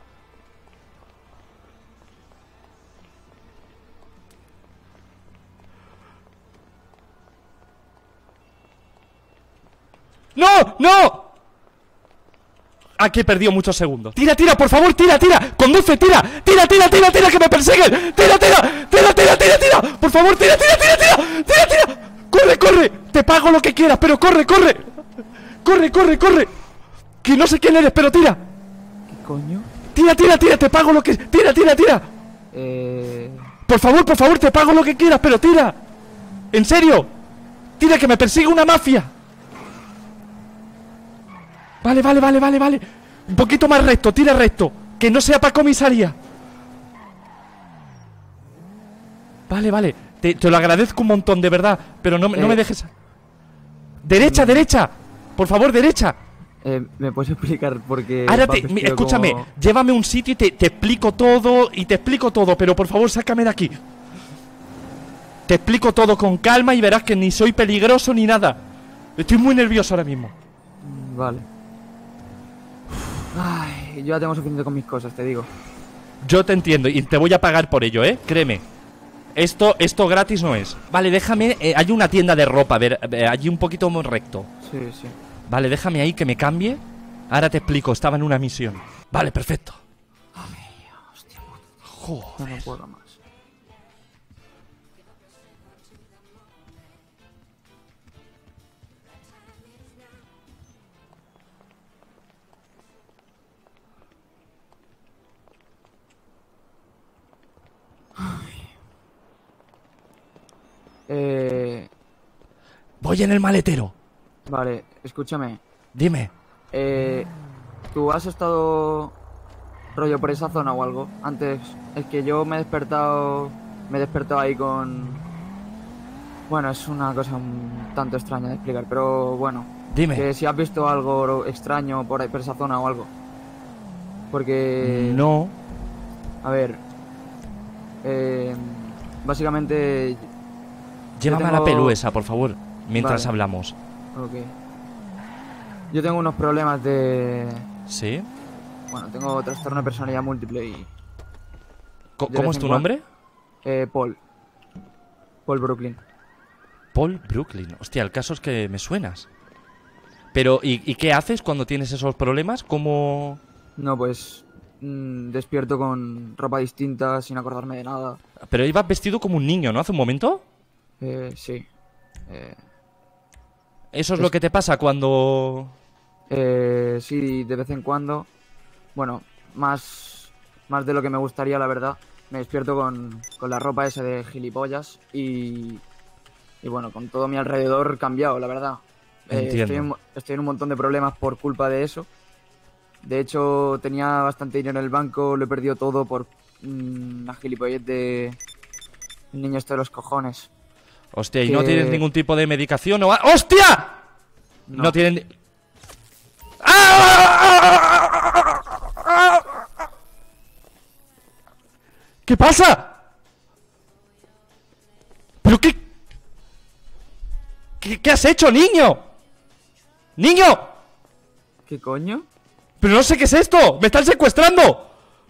S1: ¡No! Aquí he perdido muchos segundos. Tira, por favor, tira. Conduce, tira, que me persiguen. Tira. Por favor, tira. Corre. Te pago lo que quieras, pero corre. Corre. Que no sé quién eres, pero tira.
S5: ¿Qué coño?
S1: Tira, te pago lo que... Tira. Por favor, te pago lo que quieras, pero tira. En serio. Tira, que me persigue una mafia. Vale. Un poquito más recto, tira recto. Que no sea para comisaría. Vale. Te lo agradezco un montón, de verdad. Pero no me dejes... Derecha. Por favor, derecha.
S5: ¿Me puedes explicar por qué?
S1: Ahora escúchame, llévame a un sitio y te explico todo. Pero por favor, sácame de aquí. Te explico todo con calma y verás que ni soy peligroso ni nada. Estoy muy nervioso ahora mismo.
S5: Vale. Ay, yo ya tengo suficiente con mis cosas, te digo.
S1: Yo te entiendo y te voy a pagar por ello, créeme. Esto gratis no es. Vale, déjame, hay una tienda de ropa, a ver, allí un poquito más recto.
S5: Sí.
S1: Vale, déjame ahí que me cambie. Ahora te explico, estaba en una misión. Vale, perfecto.
S5: Hostia puta.
S1: Joder.
S5: No puedo más.
S1: Voy en el maletero.
S5: Vale, escúchame.
S1: Dime.
S5: ¿Tú has estado rollo por esa zona o algo? Antes, es que yo me he despertado ahí con... Bueno, es una cosa un tanto extraña de explicar, pero bueno.
S1: Dime.
S5: Que si has visto algo extraño por ahí, por esa zona o algo. Porque...
S1: No.
S5: A ver... básicamente...
S1: Llévame a la pelú esa, por favor, mientras
S5: Vale.
S1: hablamos.
S5: Ok. Yo tengo unos problemas de...
S1: ¿Sí?
S5: Bueno, tengo trastorno de personalidad múltiple y...
S1: ¿Cómo es tu nombre?
S5: Paul. Paul Brooklyn.
S1: Paul Brooklyn. Hostia, el caso es que me suenas. Pero, ¿y qué haces cuando tienes esos problemas? ¿Cómo...?
S5: No, pues... despierto con ropa distinta, sin acordarme de nada.
S1: Pero ibas vestido como un niño, ¿no? Hace un momento.
S5: Sí.
S1: ¿Eso es lo que te pasa cuando...?
S5: Sí, de vez en cuando. Bueno, más de lo que me gustaría, la verdad. me despierto con la ropa esa de gilipollas y bueno, con todo mi alrededor cambiado, la verdad.
S1: Entiendo.
S5: Estoy en un montón de problemas por culpa de eso. De hecho, tenía bastante dinero en el banco, lo he perdido todo por una gilipollez de el niño este de los cojones.
S1: Hostia, ¿y
S5: Que-
S1: no tienes ningún tipo de medicación o ¡hostia! No tienen... ¿Qué pasa? ¿Pero qué? ¿Qué has hecho, niño? ¡Niño!
S5: ¿Qué coño?
S1: ¡Pero no sé qué es esto! ¡Me están secuestrando!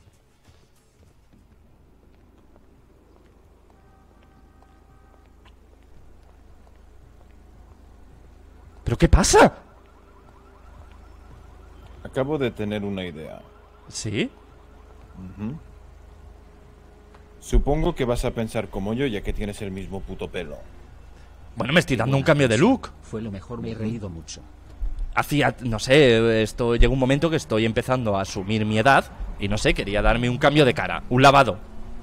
S1: ¿Pero qué pasa?
S8: Acabo de tener una idea.
S1: ¿Sí?
S8: Ujú. Supongo que vas a pensar como yo, ya que tienes el mismo puto pelo.
S1: Bueno, me estoy dando un cambio de look.
S3: Fue lo mejor, me he reído mucho.
S1: Hacía, no sé, llega un momento que estoy empezando a asumir mi edad y no sé, quería darme un cambio de cara, un lavado.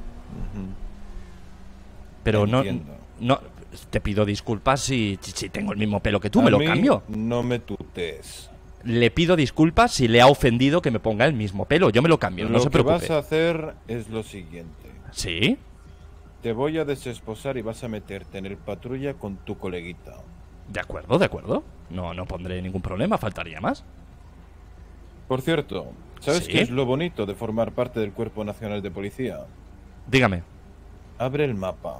S1: Pero
S8: Entiendo.
S1: no, te pido disculpas si tengo el mismo pelo que tú,
S8: A
S1: me lo
S8: mí
S1: cambio.
S8: No me tutees.
S1: Le pido disculpas si le ha ofendido que me ponga el mismo pelo, yo me lo cambio, no
S8: Lo
S1: se
S8: que
S1: preocupe.
S8: vas a hacer es lo siguiente.
S1: ¿Sí?
S8: Te voy a desesposar y vas a meterte en el patrulla con tu coleguita.
S1: De acuerdo, de acuerdo. No pondré ningún problema, faltaría más.
S8: Por cierto, ¿sabes
S1: ¿Sí?
S8: qué es lo bonito de formar parte del Cuerpo Nacional de Policía?
S1: Dígame.
S8: Abre el mapa.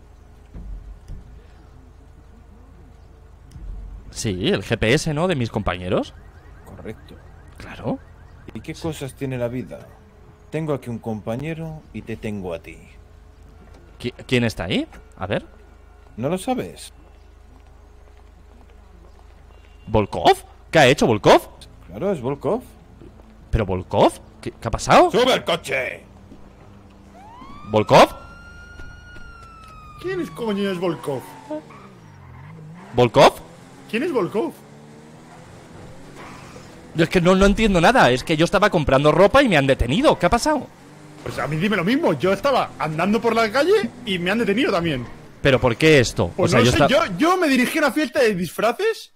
S1: Sí, el GPS, ¿no? De mis compañeros.
S8: Correcto.
S1: Claro.
S8: ¿Y qué cosas tiene la vida? Tengo aquí un compañero y te tengo a ti.
S1: ¿Quién está ahí? A ver.
S8: ¿No lo sabes?
S1: ¿Volkov? ¿Qué ha hecho Volkov?
S8: Claro, es Volkov.
S1: ¿Pero Volkov? ¿Qué ha pasado?
S8: ¡Sube al coche!
S1: ¿Volkov?
S2: ¿Quién es coño es Volkov?
S1: ¿Volkov?
S2: ¿Quién es Volkov?
S1: Yo es que no entiendo nada. Es que yo estaba comprando ropa y me han detenido. ¿Qué ha pasado?
S2: Pues a mí dime lo mismo. Yo estaba andando por la calle y me han detenido también.
S1: ¿Pero por qué esto?
S2: Pues no sé, yo me dirigí a una fiesta de disfraces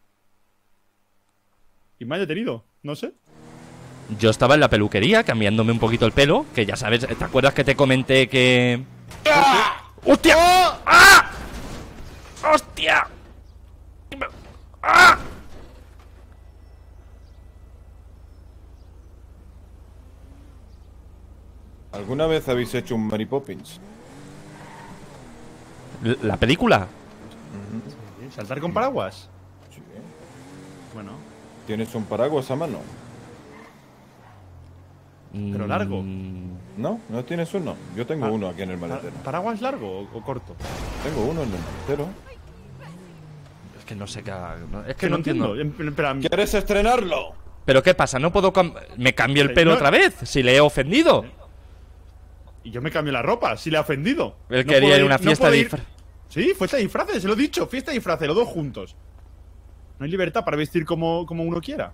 S2: y me han detenido. No sé.
S1: Yo estaba en la peluquería cambiándome un poquito el pelo. Que ya sabes, ¿te acuerdas que te comenté que... ¡Hostia! ¡Ah! ¡Hostia! ¡Ah!
S8: ¿Alguna vez habéis hecho un Mary Poppins?
S1: ¿La película?
S2: ¿Saltar con paraguas?
S8: Sí.
S2: Bueno.
S8: ¿Tienes un paraguas a mano?
S2: Pero largo.
S8: No, no tienes uno. Yo tengo uno aquí en el maletero.
S2: ¿Paraguas largo o corto?
S8: Tengo uno en el maletero.
S1: Es que no sé qué... Es
S2: Que no entiendo.
S8: ¿Quieres estrenarlo?
S1: ¿Pero qué pasa? ¿No puedo me cambio el pelo
S2: No.
S1: otra vez? Si le he ofendido.
S2: Y yo me cambio la ropa, si le ha ofendido.
S1: Él
S2: No
S1: quería
S2: puedo
S1: ir a una fiesta
S2: puedo
S1: de
S2: ir-
S1: disfraz.
S2: Sí, fiesta de disfraces, se lo he dicho. Fiesta de disfraces, los dos juntos. No hay libertad para vestir como uno quiera.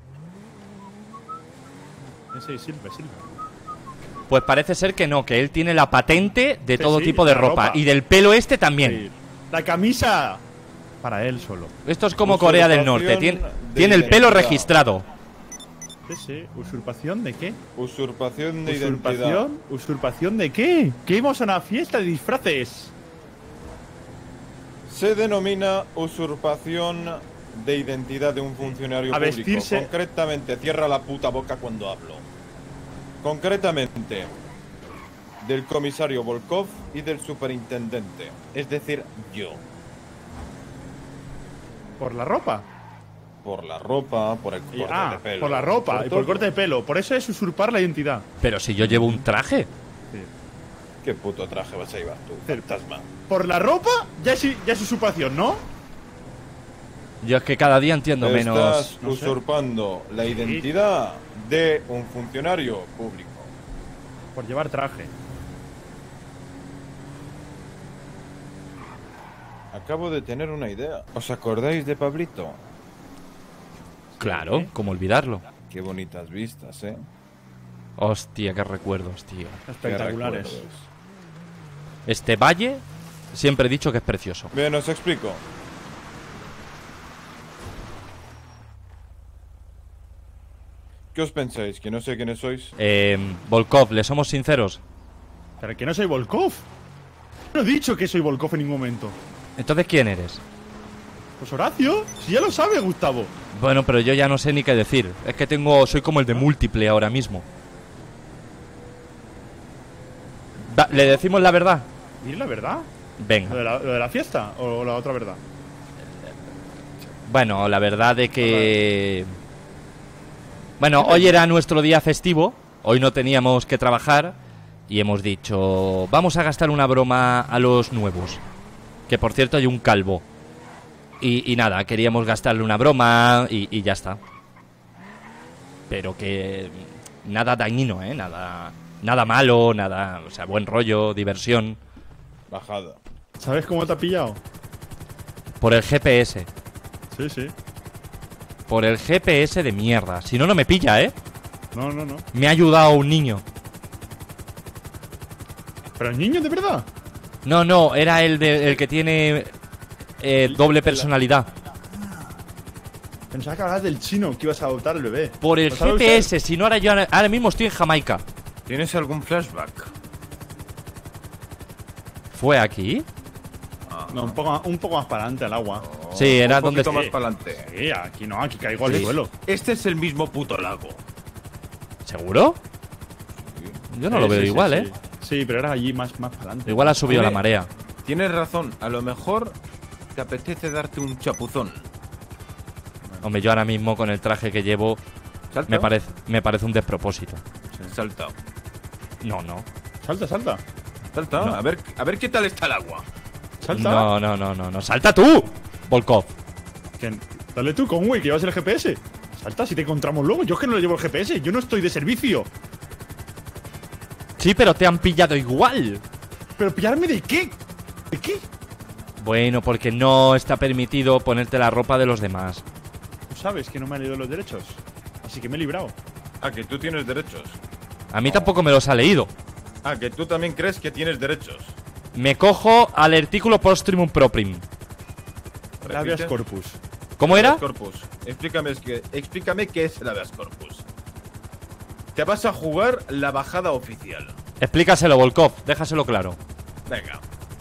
S2: Sí, sirve.
S1: Pues parece ser que no, que él tiene la patente de
S2: Sí,
S1: todo
S2: sí,
S1: tipo de
S2: la
S1: ropa.
S2: ropa.
S1: Y del pelo este también.
S2: Sí. La camisa para él solo.
S1: Esto es como Corea del Norte. Tiene el pelo registrado.
S2: Sí. ¿Usurpación de qué?
S8: Usurpación de identidad.
S2: ¿Usurpación de qué? ¿Que íbamos a una fiesta de disfraces?
S8: Se denomina usurpación de identidad de un funcionario
S2: A
S8: público.
S2: vestirse-
S8: Concretamente, cierra la puta boca cuando hablo. Concretamente, del comisario Volkov y del superintendente. Es decir, yo.
S2: ¿Por la ropa?
S8: Por la ropa, por el corte de pelo.
S2: por la ropa y por el corte de pelo. Por eso es usurpar la identidad.
S1: Pero si yo llevo un traje.
S8: ¿Qué puto traje vas a llevar tú, fantasma?
S2: Por la ropa ya es usurpación, ¿no?
S1: Yo es que cada día entiendo
S8: Estás
S1: menos.
S2: no sé.
S8: usurpando la identidad de un funcionario público.
S2: Por llevar traje.
S8: Acabo de tener una idea. ¿Os acordáis de Pablito?
S1: Claro, ¿cómo olvidarlo?
S8: Qué bonitas vistas, ¿eh?
S1: Hostia, qué recuerdos, tío.
S2: Espectaculares.
S8: Qué recuerdos.
S1: Este valle, siempre he dicho que es precioso.
S8: Bien, os explico. ¿Qué os pensáis? ¿Que no sé quiénes sois?
S1: Volkov, ¿le somos sinceros?
S2: ¿Pero que no soy Volkov? No he dicho que soy Volkov en ningún momento.
S1: Entonces, ¿quién eres?
S2: Pues Horacio, si ya lo sabe, Gustavo.
S1: Bueno, pero yo ya no sé ni qué decir. Es que soy como el de múltiple ahora mismo. ¿Le decimos la verdad?
S2: ¿Y la verdad?
S1: Venga.
S2: ¿Lo de la fiesta o la otra verdad?
S1: Bueno, la verdad de que... Bueno, hoy era nuestro día festivo. Hoy no teníamos que trabajar. Y hemos dicho, vamos a gastar una broma a los nuevos. Que por cierto hay un calvo. Y nada, queríamos gastarle una broma y ya está. Pero que... Nada dañino, ¿eh? Nada malo, nada... O sea, buen rollo, diversión.
S8: Bajada.
S2: ¿Sabes cómo te ha pillado?
S1: Por el GPS.
S2: Sí, sí.
S1: Por el GPS de mierda. Si no, no me pilla, ¿eh?
S2: No.
S1: Me ha ayudado un niño.
S2: ¿Pero el niño de verdad?
S1: No, era el que tiene doble personalidad.
S2: Pensaba que hablabas del chino que ibas a adoptar el bebé.
S1: Por el
S2: ¿Lo sabe
S1: GPS,
S2: usted?
S1: si no ahora mismo estoy en Jamaica.
S8: ¿Tienes algún flashback?
S1: ¿Fue aquí?
S2: No, un poco más para adelante al agua.
S1: Sí, era
S8: un
S1: donde...
S8: poquito más para adelante.
S2: Sí, aquí no, aquí caigo al suelo.
S8: Este es el mismo puto lago.
S1: ¿Seguro? Yo no lo veo igual, ¿eh?
S2: Sí, pero era allí más para adelante.
S1: Igual ha subido la marea.
S8: Tienes razón, a lo mejor te apetece darte un chapuzón.
S1: Hombre, yo ahora mismo con el traje que llevo
S8: ¿Salta?
S1: me parece un despropósito.
S8: Salta.
S1: No.
S2: Salta.
S8: Salta.
S2: No.
S8: A ver qué tal está el agua.
S2: Salta.
S1: No. ¡Salta tú! Volkov.
S2: Dale tú, Conway, que llevas el GPS. Salta, si te encontramos luego. Yo es que no le llevo el GPS, yo no estoy de servicio.
S1: Sí, pero te han pillado igual.
S2: ¿Pero pillarme de qué? ¿De qué?
S1: Bueno, porque no está permitido ponerte la ropa de los demás.
S2: Tú sabes que no me han leído los derechos. Así que me he librado.
S8: Ah, que tú tienes derechos.
S1: A mí tampoco me los ha leído.
S8: Ah, que tú también crees que tienes derechos.
S1: Me cojo al artículo postrimum proprim.
S2: Habeas corpus.
S1: ¿Cómo era?
S8: Habeas corpus. Explícame qué es el habeas corpus. Te vas a jugar la bajada oficial.
S1: Explícaselo, Volkov, déjaselo claro.
S8: Venga.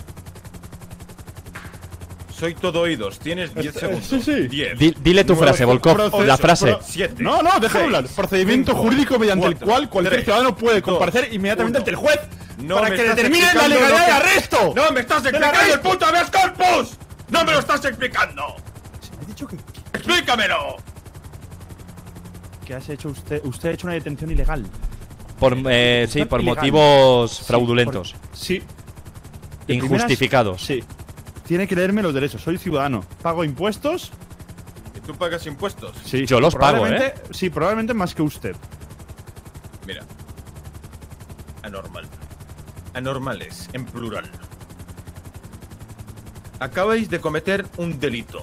S8: Soy todo oídos, tienes 10 segundos.
S2: Sí.
S8: 10.
S1: Dile tu frase, Volkov, la frase.
S8: 7.
S2: No, déjame hablar. Procedimiento jurídico mediante el cual cualquier ciudadano puede comparecer inmediatamente ante el juez para que determine la legalidad del arresto.
S8: ¡No me estás explicando el puto habeas corpus! ¡No me lo estás explicando!
S2: Se me ha dicho que
S8: ¡Explícamelo!
S2: ¿Qué has hecho usted? Usted ha hecho una detención ilegal.
S1: Sí, por
S2: Ilegal.
S1: motivos
S2: Sí,
S1: fraudulentos.
S2: Sí. De
S1: Injustificados.
S2: primeras, sí. Tiene que leerme los derechos. Soy ciudadano. Pago impuestos.
S8: ¿Y tú pagas impuestos?
S2: Sí.
S1: Yo los pago, ¿eh?
S2: Sí, probablemente más que usted.
S8: Mira. Anormal. Anormales, en plural. Acabáis de cometer un delito.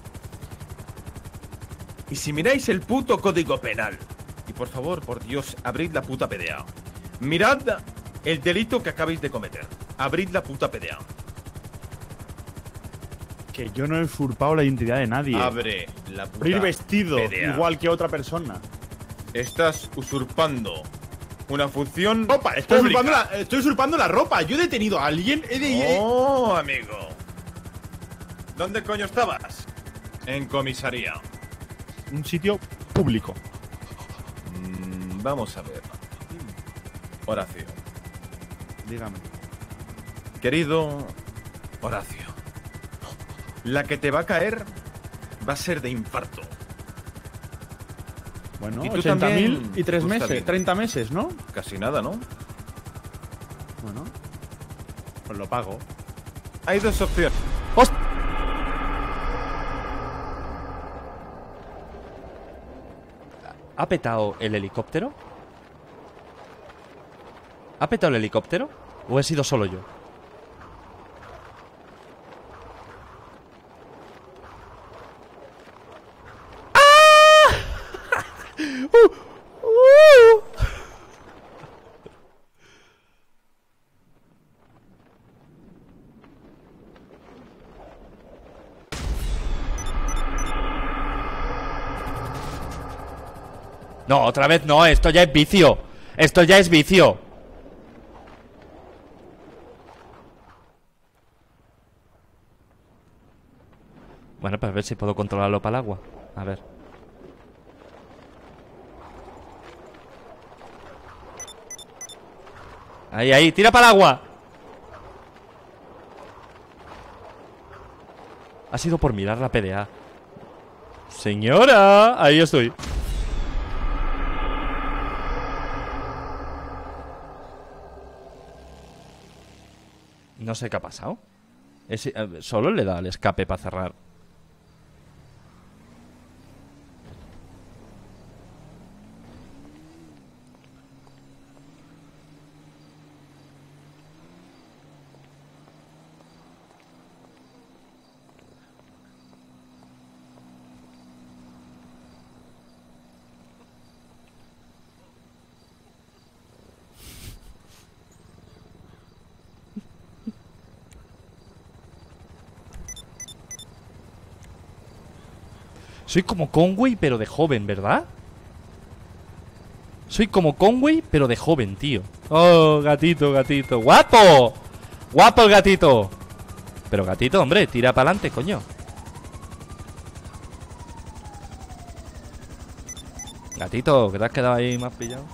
S8: Y si miráis el puto código penal, y por favor, por Dios, abrid la puta PDA. Mirad el delito que acabáis de cometer. Abrid la puta PDA.
S2: Que yo no he usurpado la identidad de nadie.
S8: Abre la puta
S2: Ir vestido
S8: PDA.
S2: igual que otra persona.
S8: Estás usurpando una función
S2: Ropa, estoy usurpando la ropa. Yo he detenido a alguien.
S8: Oh, amigo. ¿Dónde coño estabas? En comisaría.
S2: Un sitio público.
S8: Vamos a ver. Horacio.
S2: Dígame.
S8: Querido Horacio. La que te va a caer va a ser de infarto.
S2: Bueno,
S8: Y tú
S2: 80.000
S8: también,
S2: y 3
S8: tú
S2: meses.
S8: también.
S2: 30 meses, ¿no?
S8: Casi nada, ¿no?
S2: Bueno. Pues lo pago.
S8: Hay dos opciones.
S1: ¿Ha petado el helicóptero? ¿Ha petado el helicóptero? ¿O he sido solo yo? No, otra vez no, esto ya es vicio. Esto ya es vicio. Bueno, pues a ver si puedo controlarlo para el agua. A ver. Ahí, ahí, tira para el agua. Ha sido por mirar la PDA. Señora, ahí estoy. No sé qué ha pasado. Solo le da el escape para cerrar. Soy como Conway, pero de joven, ¿verdad? Soy como Conway, pero de joven, tío. Oh, gatito, gatito. ¡Guapo! ¡Guapo el gatito! Pero gatito, hombre, tira para adelante, coño. Gatito, que te has quedado ahí más pillado.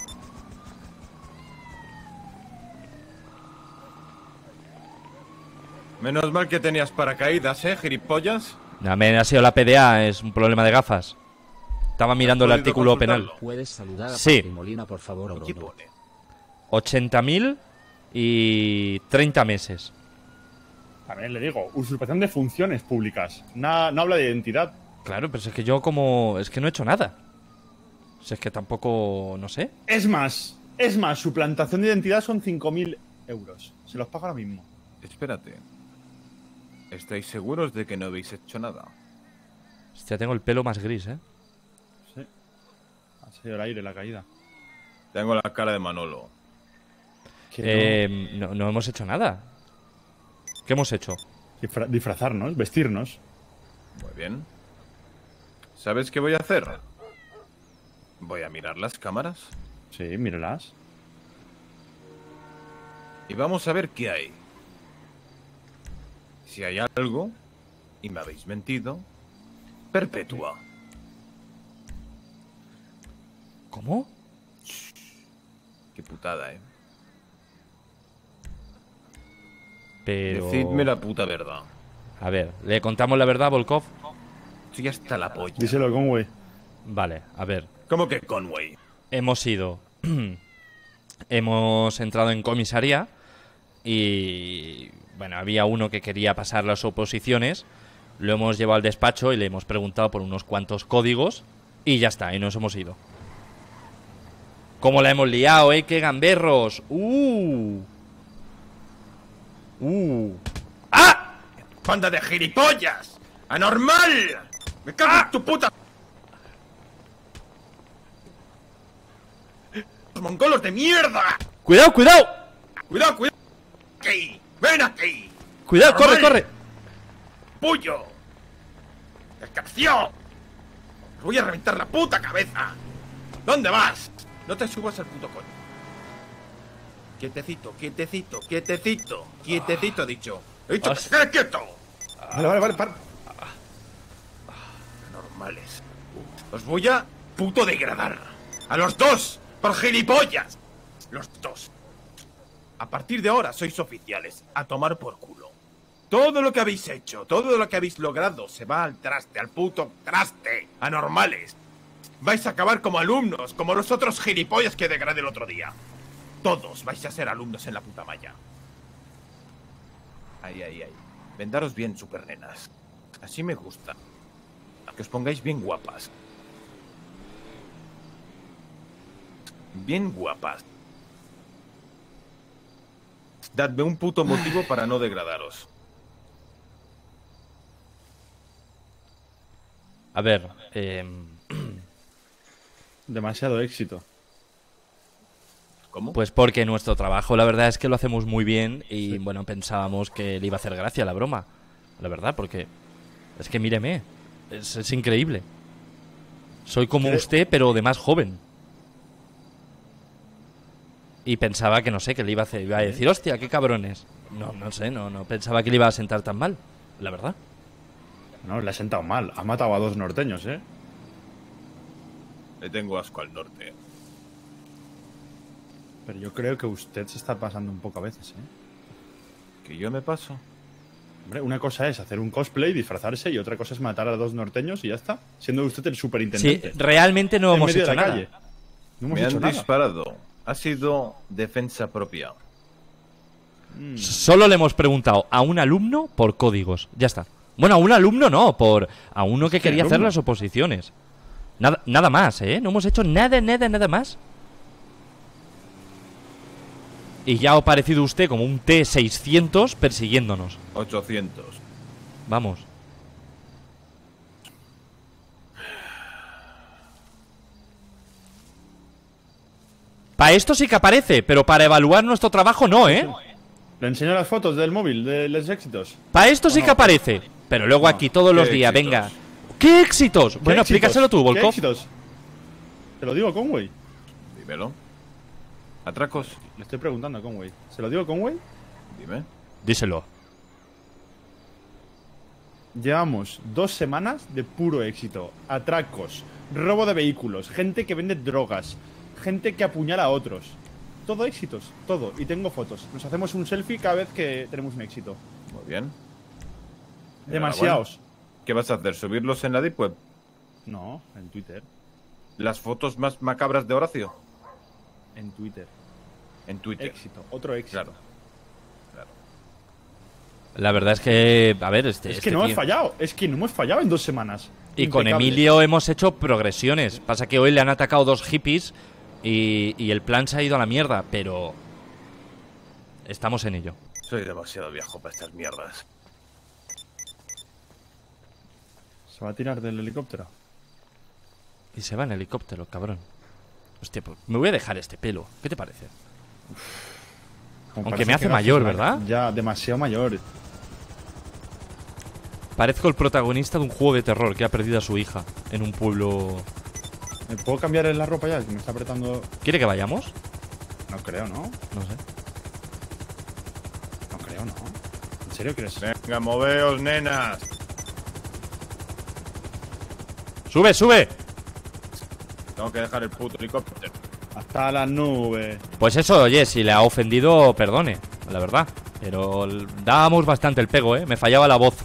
S8: Menos mal que tenías paracaídas, gilipollas.
S1: Ha sido la PDA, es un problema de gafas. Estaba mirando el artículo penal.
S3: ¿Puedes saludar a
S1: Sí.
S3: Patri Molina, por favor, Bruno?
S8: ¿Qué pone?
S1: 80.000 y 30 meses.
S2: También le digo, usurpación de funciones públicas. No habla de identidad.
S1: Claro, pero es que yo como... Es que no he hecho nada. Si es que tampoco... No sé.
S2: Es más, suplantación de identidad son 5.000 euros. Se los pago ahora mismo.
S8: Espérate. ¿Estáis seguros de que no habéis hecho nada?
S1: Hostia, tengo el pelo más gris, ¿eh?
S2: Sí. Ha sido el aire, la caída.
S8: Tengo la cara de Manolo.
S1: No hemos hecho nada. ¿Qué hemos hecho?
S2: Disfrazarnos, vestirnos.
S8: Muy bien. ¿Sabes qué voy a hacer? Voy a mirar las cámaras.
S2: Sí, míralas.
S8: Y vamos a ver qué hay. Si hay algo, y me habéis mentido, perpetua.
S1: ¿Cómo?
S8: Qué putada,
S1: Pero...
S8: Decidme la puta verdad.
S1: A ver, ¿le contamos la verdad, Volkov?
S8: Estoy hasta la polla.
S2: Díselo, Conway.
S1: Vale, a ver.
S8: ¿Cómo que Conway?
S1: Hemos ido... Hemos entrado en comisaría y... Bueno, había uno que quería pasar las oposiciones. Lo hemos llevado al despacho y le hemos preguntado por unos cuantos códigos. Y ya está, y nos hemos ido. ¿Cómo la hemos liado, qué gamberros?
S8: ¡Ah! ¡Banda de gilipollas! ¡Anormal! ¡Me cago en tu puta! ¡Los mongolos de mierda!
S1: ¡Cuidado, cuidado!
S8: ¡Cuidado, cuidado! ¡Aquí! ¡Ven aquí!
S1: ¡Cuidado, corre,
S8: Anormal.
S1: corre!
S8: ¡Puyo! ¡Desgraciado! ¡Os voy a reventar la puta cabeza! ¿Dónde vas? No te subas al puto coño. Quietecito, quietecito, quietecito. Quietecito, he dicho. He dicho que se quede quieto.
S2: Vale, para.
S8: Normales. Os voy a puto degradar. A los dos, por gilipollas. Los dos. A partir de ahora sois oficiales. A tomar por culo. Todo lo que habéis hecho, todo lo que habéis logrado se va al traste, al puto traste. Anormales. Vais a acabar como alumnos, como los otros gilipollas que degradé el otro día. Todos vais a ser alumnos en la puta malla. Ahí, ahí, ahí. Vendaros bien, supernenas. Así me gusta. Que os pongáis bien guapas. Bien guapas. Dadme un puto motivo para no degradaros.
S1: A ver,
S2: Demasiado éxito.
S8: ¿Cómo?
S1: Pues porque nuestro trabajo, la verdad es que lo hacemos muy bien y, bueno, pensábamos que le iba a hacer gracia la broma. La verdad, porque es que míreme, es increíble. Soy como usted, pero de más joven. Y pensaba que, no sé, que le iba a hacer, iba a decir, hostia, qué cabrones. No sé, no pensaba que le iba a sentar tan mal, la verdad.
S2: No, le ha sentado mal. Ha matado a 2 norteños, ¿eh?
S8: Le tengo asco al norte.
S2: Pero yo creo que usted se está pasando un poco a veces, ¿eh?
S8: ¿Que yo me paso?
S2: Hombre, una cosa es hacer un cosplay, disfrazarse, y otra cosa es matar a 2 norteños y ya está. Siendo usted el
S1: Sí,
S2: superintendente.
S1: realmente no
S2: En
S1: hemos
S2: medio
S1: hecho
S2: de la
S1: nada.
S2: calle. No hemos
S8: Me
S2: hecho
S8: han
S2: nada.
S8: disparado. Ha sido defensa propia.
S1: Solo le hemos preguntado a un alumno por códigos. Ya está. Bueno, a un alumno no, a uno que quería hacer
S2: alumno?
S1: las oposiciones. Nada más, ¿eh? No hemos hecho nada más. Y ya ha aparecido usted como un T-600 persiguiéndonos.
S8: 800.
S1: Vamos. Para esto sí que aparece, pero para evaluar nuestro trabajo no, ¿eh?
S2: Le enseño las fotos del móvil, de los éxitos.
S1: Para esto sí que aparece. Pero luego aquí todos los
S8: ¿Qué
S1: días,
S8: éxitos?
S1: venga. ¿Qué éxitos?
S2: ¿Qué
S1: Bueno,
S2: éxitos?
S1: explícaselo tú,
S2: ¿Qué
S1: Volkov.
S2: éxitos? Te lo digo, Conway.
S8: Dímelo. ¿Atracos?
S2: Le estoy preguntando a Conway. ¿Se lo digo, Conway?
S8: Dime.
S1: Díselo.
S2: Llevamos 2 semanas de puro éxito. Atracos, robo de vehículos, gente que vende drogas, gente que apuñala a otros. Todo éxitos, todo. Y tengo fotos. Nos hacemos un selfie cada vez que tenemos un éxito.
S8: Muy bien.
S2: Demasiados.
S8: Enhorabuena. ¿Qué vas a hacer? ¿Subirlos en la Deep Web?
S2: No, en Twitter.
S8: ¿Las fotos más macabras de Horacio?
S2: En Twitter.
S8: En Twitter.
S2: Éxito, otro éxito.
S8: Claro.
S1: La verdad es que, a ver,
S2: Es que no hemos fallado. Es que no hemos fallado en 2 semanas.
S1: Y con
S2: Impecables.
S1: Emilio hemos hecho progresiones. Pasa que hoy le han atacado 2 hippies y el plan se ha ido a la mierda, pero estamos en ello.
S8: Soy demasiado viejo para estas mierdas.
S2: Se va a tirar del helicóptero.
S1: Y se va en helicóptero, cabrón. Hostia, pues me voy a dejar este pelo. ¿Qué te parece?
S2: Como
S1: Aunque
S2: parece
S1: me hace
S2: que
S1: mayor,
S2: gafas,
S1: ¿verdad?
S2: Ya, demasiado mayor.
S1: Parezco el protagonista de un juego de terror que ha perdido a su hija en un pueblo.
S2: ¿Me puedo cambiar la ropa ya? Que me está apretando.
S1: ¿Quiere que vayamos?
S2: No creo, ¿no?
S1: No sé.
S2: No creo, ¿no? ¿En serio crees?
S8: Venga, moveos, nenas.
S1: ¡Sube, sube!
S8: Tengo que dejar el puto helicóptero.
S2: Hasta las nubes.
S1: Pues eso, oye, si le ha ofendido, perdone, la verdad. Pero dábamos bastante el pego, ¿eh? Me fallaba la voz.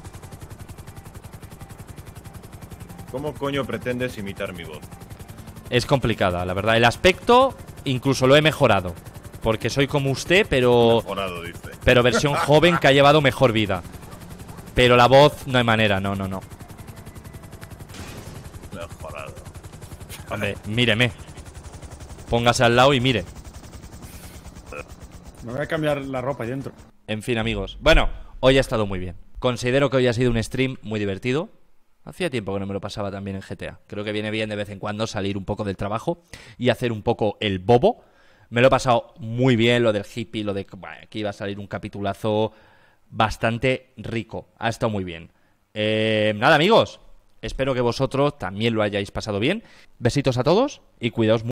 S8: ¿Cómo coño pretendes imitar mi voz?
S1: Es complicada, la verdad. El aspecto incluso lo he mejorado. Porque soy como usted, pero
S8: Mejorado, dice.
S1: pero versión joven que ha llevado mejor vida. Pero la voz no hay manera, no.
S8: Mejorado.
S1: Hombre, míreme. Póngase al lado y mire.
S2: Me voy a cambiar la ropa ahí dentro.
S1: En fin, amigos. Bueno, hoy ha estado muy bien. Considero que hoy ha sido un stream muy divertido. Hacía tiempo que no me lo pasaba tan bien en GTA. Creo que viene bien de vez en cuando salir un poco del trabajo y hacer un poco el bobo. Me lo he pasado muy bien, lo del hippie, lo de bueno, que iba a salir un capitulazo bastante rico. Ha estado muy bien. Nada, amigos. Espero que vosotros también lo hayáis pasado bien. Besitos a todos y cuidaos mucho.